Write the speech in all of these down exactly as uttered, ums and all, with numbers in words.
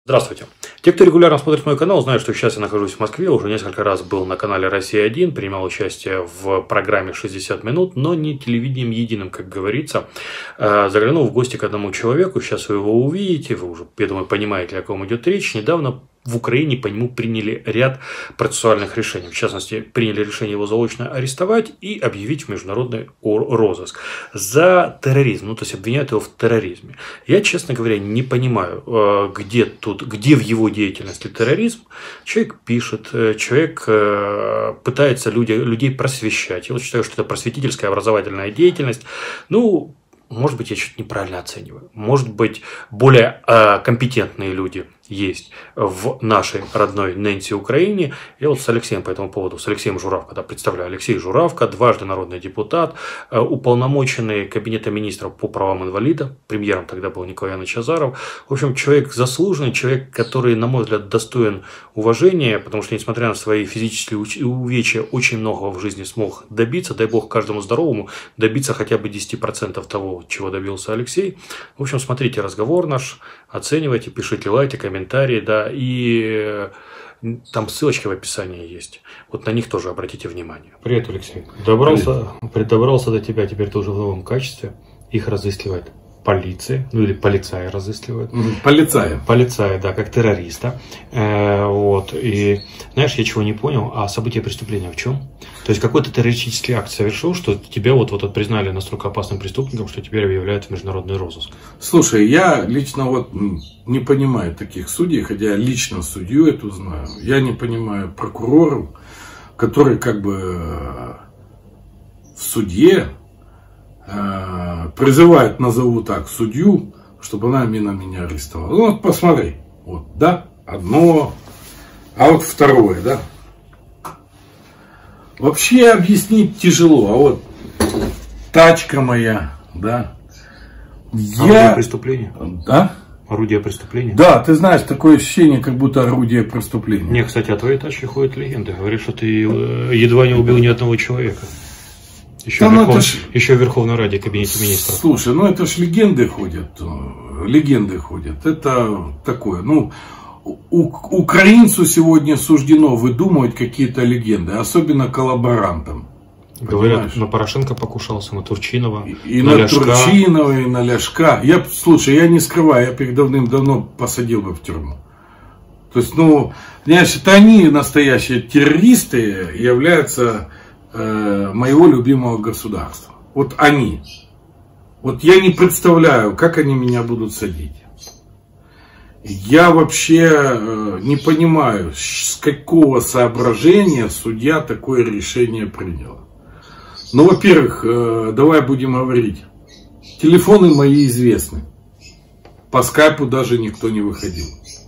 Здравствуйте. Те, кто регулярно смотрит мой канал, знают, что сейчас я нахожусь в Москве, уже несколько раз был на канале Россия один, принимал участие в программе шестьдесят минут, но не телевидением единым, как говорится. Заглянул в гости к одному человеку, сейчас вы его увидите, вы уже, я думаю, понимаете, о ком идет речь. Недавно в Украине по нему приняли ряд процессуальных решений. В частности, приняли решение его заочно арестовать и объявить в международный розыск за терроризм. Ну, то есть, обвиняют его в терроризме. Я, честно говоря, не понимаю, где тут, где в его деятельности терроризм. Человек пишет, человек пытается люди, людей просвещать. Я вот считаю, что это просветительская образовательная деятельность. Ну, может быть, я что-то неправильно оцениваю. Может быть, более э, компетентные люди есть в нашей родной Ненси Украине. Я вот с Алексеем по этому поводу, с Алексеем Журавко, да, представляю. Алексей Журавко, дважды народный депутат, э, уполномоченный Кабинета министров по правам инвалида. Премьером тогда был Николай Иванович Азаров. В общем, человек заслуженный, человек, который, на мой взгляд, достоин уважения, потому что, несмотря на свои физические увечья, очень многого в жизни смог добиться. Дай бог каждому здоровому добиться хотя бы десяти процентов того, чего добился Алексей. В общем, смотрите разговор наш, оценивайте, пишите лайки, комментарии, да, и там ссылочки в описании есть. Вот на них тоже обратите внимание. Привет, Алексей. Добрался, добрался до тебя, теперь ты уже в новом качестве. Их разыскивает полиция, ну или полицаи разыскивают. Полицаи. Полицаи, да, как террориста. Э, вот, и знаешь, я чего не понял, а событие преступления в чем? То есть какой-то террористический акт совершил, что тебя вот, вот признали настолько опасным преступником, что теперь объявляют в международный розыск. Слушай, я лично вот не понимаю таких судей, хотя я лично судью эту знаю. Я не понимаю прокуроров, которые как бы в суде э, призывают, назову так, судью, чтобы она именно меня арестовала. Ну вот посмотри, вот, да, одно, а вот второе, да. Вообще объяснить тяжело, а вот тачка моя, да. Орудие Я... преступления? Да? Орудие преступления? Да, ты знаешь, такое ощущение, как будто орудие преступления. Не, кстати, о твоей тачке ходят легенды. Говорят, что ты едва не убил ни одного человека. Еще, да, в, Верхов... ж... Еще в Верховной Раде, Кабинете министров. Слушай, ну это ж легенды ходят. Легенды ходят. Это такое, ну... У, украинцу сегодня суждено выдумывать какие-то легенды, особенно коллаборантам. Говорят, понимаешь? на Порошенко покушался, на Турчинова, и, и на, на Ляшка. Турчинова, и на Ляшка. Я, слушай, я не скрываю, я их давным-давно посадил бы в тюрьму. То есть, ну, понимаешь, это они настоящие террористы, являются э, моего любимого государства. Вот они. Вот я не представляю, как они меня будут садить. Я вообще э, не понимаю, с какого соображения судья такое решение принял. Ну, во-первых, э, давай будем говорить. Телефоны мои известны. По скайпу даже никто не выходил.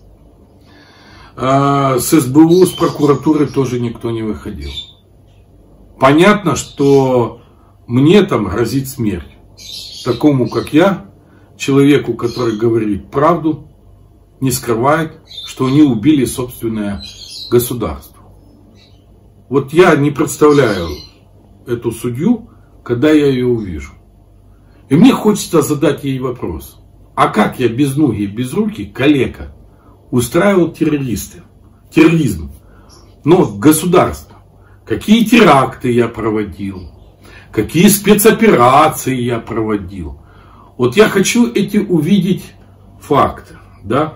Э, с эс бэ у, с прокуратуры тоже никто не выходил. Понятно, что мне там грозит смерть. Такому, как я, человеку, который говорит правду, не скрывает, что они убили собственное государство. Вот я не представляю эту судью, когда я ее увижу. И мне хочется задать ей вопрос. А как я без ноги, без руки, калека, устраивал террористы, терроризм? Но государство. Какие теракты я проводил? Какие спецоперации я проводил? Вот я хочу эти увидеть факты. Да?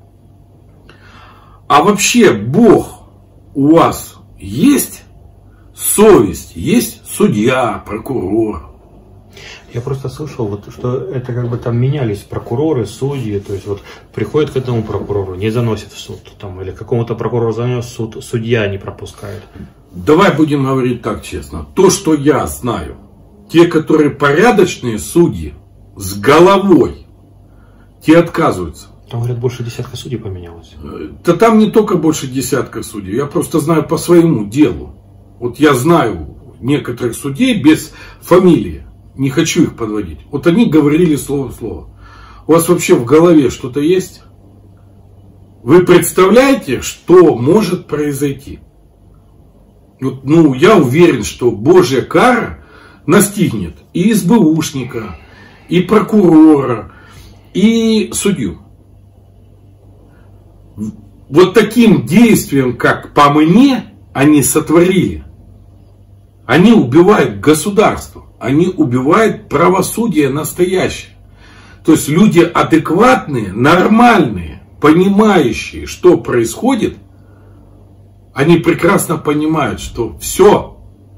А вообще, Бог у вас есть? Совесть? Есть судья, прокурор? Я просто слышал, вот, что это как бы там менялись прокуроры, судьи. То есть вот приходит к этому прокурору, не заносит в суд. Там, или какому-то прокурору занес в суд, судья не пропускает. Давай будем говорить так честно. То, что я знаю, те, которые порядочные судьи, с головой, те отказываются. Там, говорят, больше десятка судей поменялось. Да там не только больше десятка судей. Я просто знаю по своему делу. Вот я знаю некоторых судей без фамилии. Не хочу их подводить. Вот они говорили слово в слово. У вас вообще в голове что-то есть? Вы представляете, что может произойти? Вот, ну, я уверен, что Божья кара настигнет и эс бэ ушника, и прокурора, и судью. вот таким действием, как по мне, они сотворили. Они убивают государство. Они убивают правосудие настоящее. То есть люди адекватные, нормальные, понимающие, что происходит, они прекрасно понимают, что все,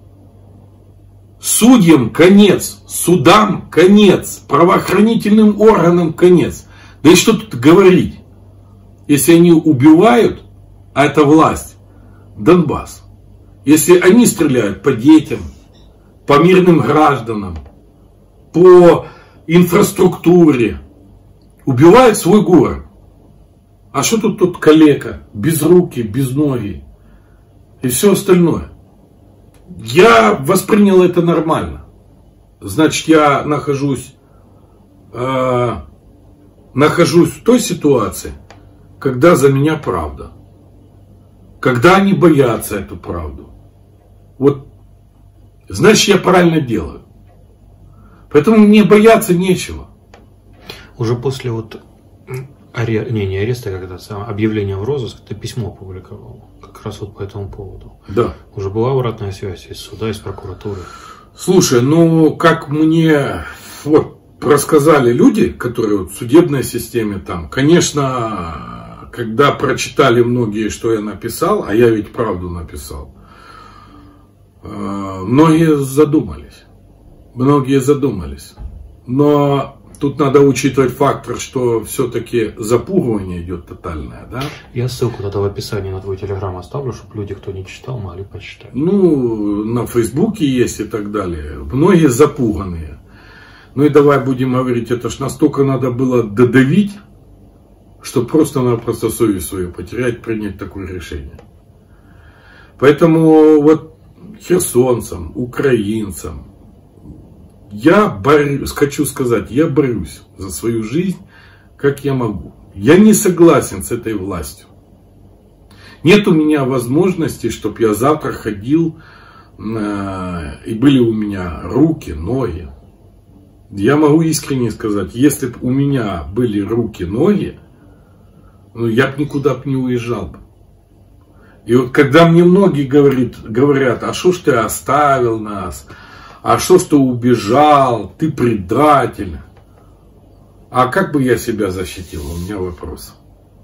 судьям конец, судам конец, правоохранительным органам конец. Да и что тут говорить, если они убивают, а это власть, Донбасс, если они стреляют по детям, по мирным гражданам, по инфраструктуре, убивают свой город. А что тут тут калека, без руки, без ноги и все остальное? Я воспринял это нормально. Значит, я нахожусь, э, нахожусь в той ситуации, когда за меня правда. Когда они боятся эту правду. Вот, значит, я правильно делаю. Поэтому мне бояться нечего. Уже после вот аре... не, не ареста, когда объявление в розыск, ты письмо опубликовал. Как раз вот по этому поводу. Да. Уже была обратная связь из суда, из прокуратуры. Слушай, ну как мне вот рассказали люди, которые вот в судебной системе там, конечно, когда прочитали многие, что я написал, а я ведь правду написал, многие задумались. Многие задумались. Но тут надо учитывать фактор, что все-таки запугивание идет тотальное, да? Я ссылку тогда в описании на твой телеграм оставлю, чтобы люди, кто не читал, могли почитать. Ну, на Фейсбуке есть и так далее. Многие запуганные. Ну и давай будем говорить, это ж настолько надо было додавить, что просто-напросто совесть свою потерять, принять такое решение. Поэтому вот херсонцам, украинцам, я борюсь, хочу сказать, я борюсь за свою жизнь, как я могу. Я не согласен с этой властью. Нет у меня возможности, чтобы я завтра ходил, э, и были у меня руки, ноги. Я могу искренне сказать, если бы у меня были руки, ноги, ну, я бы никуда бы не уезжал бы. И вот когда мне многие говорят, говорят, а что ж ты оставил нас? А что ж ты убежал? Ты предатель. А как бы я себя защитил? У меня вопрос.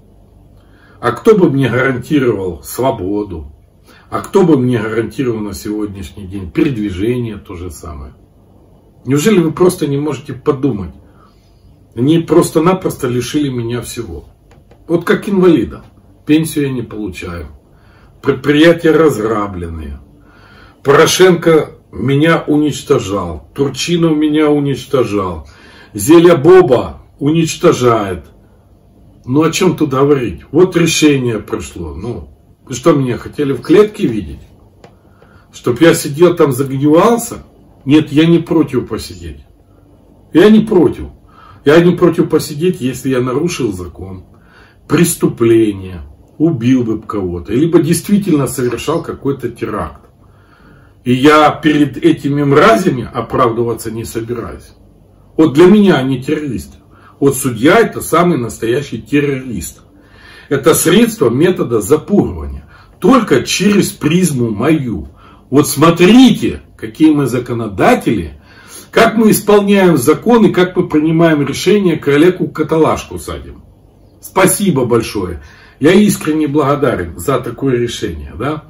А кто бы мне гарантировал свободу? А кто бы мне гарантировал на сегодняшний день передвижение, то же самое? Неужели вы просто не можете подумать? Они просто-напросто лишили меня всего. Вот как инвалида. Пенсию я не получаю. Предприятия разграбленные. Порошенко меня уничтожал. Турчинов меня уничтожал. Зеля Боба уничтожает. Ну о чем тут говорить? Вот решение пришло. Ну, вы что, меня хотели в клетке видеть? Чтоб я сидел там, загнивался? Нет, я не против посидеть. Я не против. Я не против посидеть, если я нарушил закон. Преступление. Убил бы кого-то. Либо действительно совершал какой-то теракт. И я перед этими мразями оправдываться не собираюсь. Вот для меня они террористы. Вот судья это самый настоящий террорист. Это средство метода запугивания. Только через призму мою. Вот смотрите, какие мы законодатели, как мы исполняем законы, как мы принимаем решения, коллегу каталажку садим. Спасибо большое. Я искренне благодарен за такое решение. Да?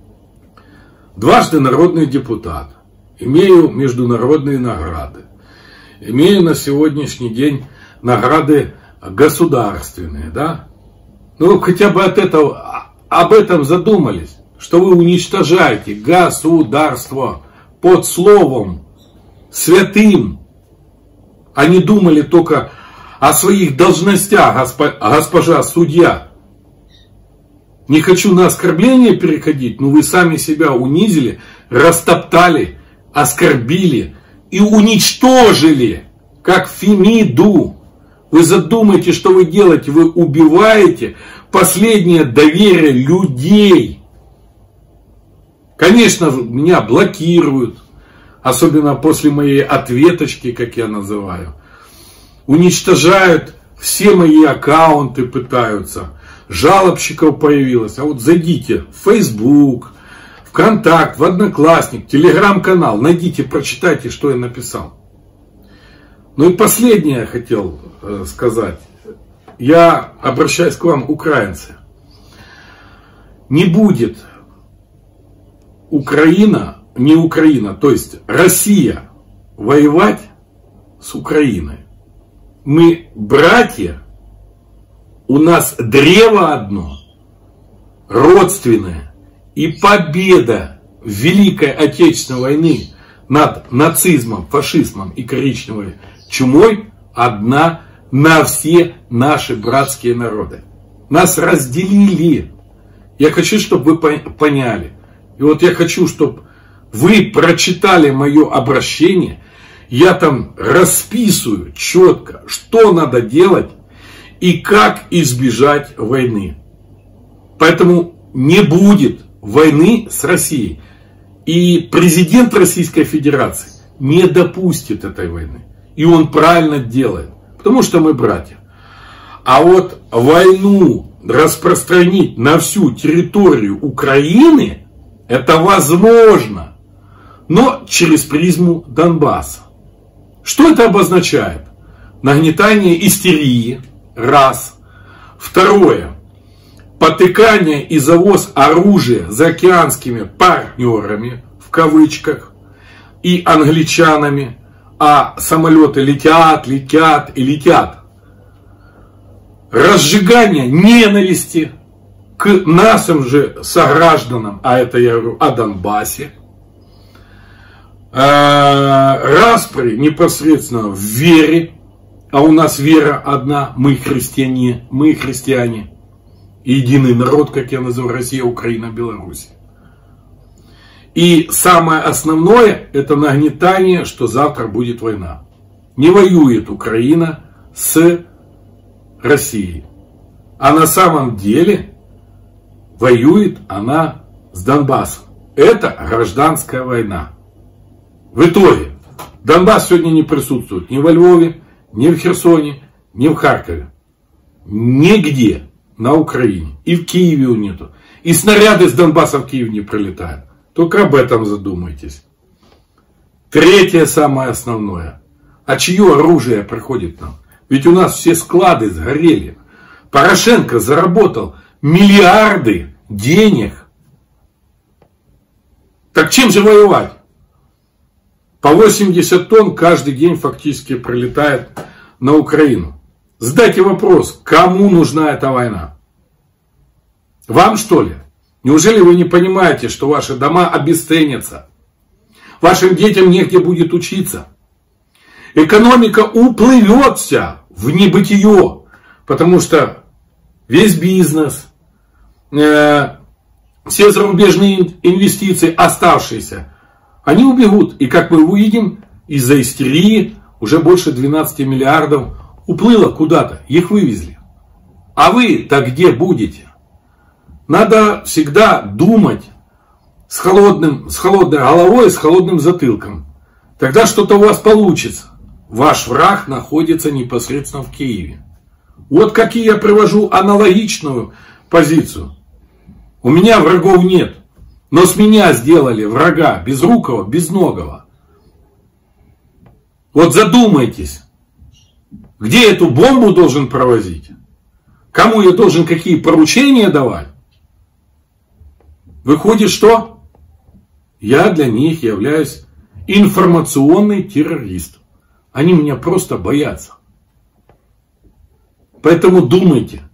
Дважды народный депутат. Имею международные награды. Имею на сегодняшний день награды государственные. Да? Ну, хотя бы от этого, об этом задумались. Что вы уничтожаете государство под словом святым. Они думали только о своих должностях, госпожа судья. Не хочу на оскорбление переходить, но вы сами себя унизили, растоптали, оскорбили и уничтожили, как Фемиду. Вы задумайте, что вы делаете, вы убиваете последнее доверие людей. Конечно, меня блокируют, особенно после моей ответочки, как я называю. Уничтожают все мои аккаунты, пытаются. жалобщиков появилось. А вот зайдите в Facebook, ВКонтакт, в Одноклассник, Телеграм-канал, найдите, прочитайте, что я написал. Ну и последнее я хотел сказать. Я обращаюсь к вам, украинцы. Не будет Украина, не Украина, то есть Россия воевать с Украиной. Мы братья, у нас древо одно, родственное. И победа Великой Отечественной войны над нацизмом, фашизмом и коричневой чумой одна на все наши братские народы. Нас разделили. Я хочу, чтобы вы поняли. И вот я хочу, чтобы вы прочитали мое обращение. Я там расписываю четко, что надо делать и как избежать войны. Поэтому не будет войны с Россией. И президент Российской Федерации не допустит этой войны. И он правильно делает. Потому что мы братья. А вот войну распространить на всю территорию Украины, это возможно. Но через призму Донбасса. Что это обозначает? Нагнетание истерии. Раз. Второе. Потыкание и завоз оружия заокеанскими партнерами, в кавычках, и англичанами. А самолеты летят, летят и летят. Разжигание ненависти к нашим же согражданам, а это я говорю о Донбассе. Распри непосредственно в вере, а у нас вера одна, мы христиане, мы христиане. Единый народ, как я называю, Россия, Украина, Беларусь. И самое основное, это нагнетание, что завтра будет война. Не воюет Украина с Россией. А на самом деле воюет она с Донбассом. Это гражданская война. В итоге Донбасс сегодня не присутствует ни во Львове, ни в Херсоне, ни в Харькове. Нигде на Украине. И в Киеве его нету. И снаряды с Донбасса в Киев не прилетают. Только об этом задумайтесь. Третье, самое основное. А чье оружие приходит нам? Ведь у нас все склады сгорели. Порошенко заработал миллиарды денег. Так чем же воевать? По восемьдесят тонн каждый день фактически прилетает на Украину. Задайте вопрос, кому нужна эта война? Вам, что ли? Неужели вы не понимаете, что ваши дома обесценятся? Вашим детям негде будет учиться. Экономика уплывет вся в небытие. Потому что весь бизнес, э, все зарубежные инвестиции, оставшиеся, они убегут. И как мы увидим, из-за истерии уже больше двенадцати миллиардов уплыло куда-то. Их вывезли. А вы-то где будете? Надо всегда думать с, холодным, с холодной головой, с холодным затылком. Тогда что-то у вас получится. Ваш враг находится непосредственно в Киеве. Вот какие я привожу аналогичную позицию. У меня врагов нет. Но с меня сделали врага безрукого, безногого. Вот задумайтесь. Где эту бомбу должен провозить? Кому я должен какие поручения давать? Выходит, что я для них являюсь информационный террорист. Они меня просто боятся. Поэтому думайте.